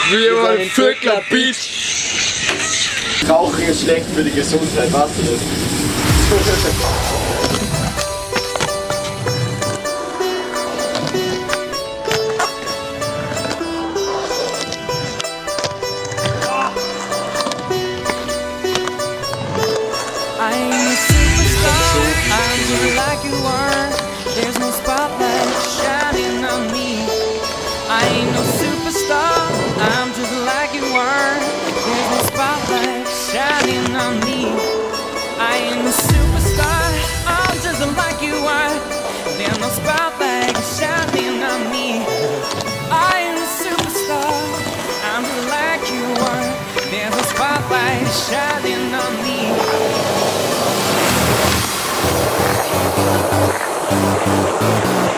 Wir wollen Vögler Beach. Rauchen ist schlecht für die Gesundheit, weißt du das? I ain't a superstar, I'm just like you are. There's no spotlight shining on me. I ain't no superstar, I'm just like you are. There's no spotlight shining on me. I ain't a superstar, I'm just like you are. There's no spotlight shining on me. I ain't a superstar, I'm just like you are. There's no spotlight shining on me.